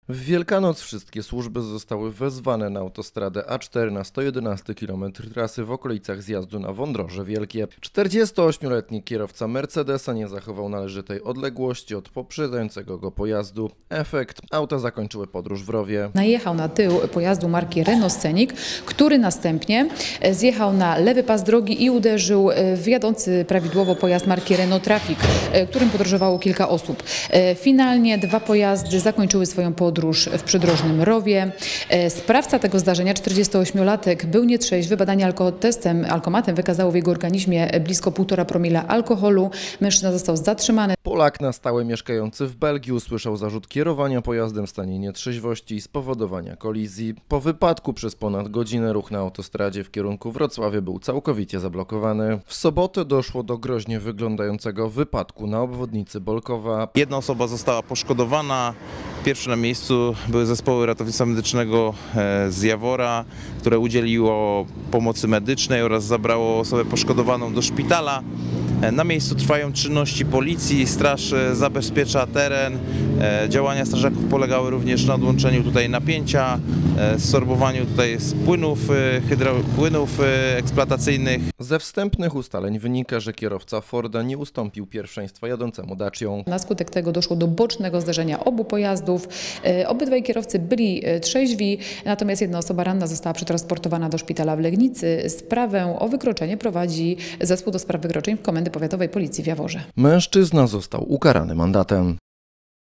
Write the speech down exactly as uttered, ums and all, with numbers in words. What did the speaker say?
W Wielkanoc wszystkie służby zostały wezwane na autostradę A cztery na sto jedenasty kilometr trasy w okolicach zjazdu na Wądroże Wielkie. czterdziestoośmioletni kierowca Mercedesa nie zachował należytej odległości od poprzedzającego go pojazdu. Efekt: auta zakończyły podróż w rowie. Najechał na tył pojazdu marki Renault Scenic, który następnie zjechał na lewy pas drogi i uderzył w jadący prawidłowo pojazd marki Renault Trafic, którym podróżowało kilka osób. Finalnie dwa pojazdy zakończyły swoją podróż w przydrożnym rowie. Sprawca tego zdarzenia, czterdziestoośmiolatek, był nietrzeźwy. Badanie alkotestem, alkomatem wykazało w jego organizmie blisko półtora promila alkoholu. Mężczyzna został zatrzymany. Polak na stałe mieszkający w Belgii usłyszał zarzut kierowania pojazdem w stanie nietrzeźwości i spowodowania kolizji. Po wypadku przez ponad godzinę ruch na autostradzie w kierunku Wrocławia był całkowicie zablokowany. W sobotę doszło do groźnie wyglądającego wypadku na obwodnicy Bolkowa. Jedna osoba została poszkodowana. Pierwsze na miejscu były zespoły ratownictwa medycznego z Jawora, które udzieliło pomocy medycznej oraz zabrało osobę poszkodowaną do szpitala. Na miejscu trwają czynności policji, straż zabezpiecza teren. Działania strażaków polegały również na odłączeniu tutaj napięcia, sorbowaniu tutaj z płynów, hydro, płynów eksploatacyjnych. Ze wstępnych ustaleń wynika, że kierowca Forda nie ustąpił pierwszeństwa jadącemu Dacią. Na skutek tego doszło do bocznego zderzenia obu pojazdów. Obydwaj kierowcy byli trzeźwi, natomiast jedna osoba ranna została przetransportowana do szpitala w Legnicy. Sprawę o wykroczenie prowadzi Zespół do Spraw Wykroczeń w Komendy Powiatowej Policji w Jaworze. Mężczyzna został ukarany mandatem.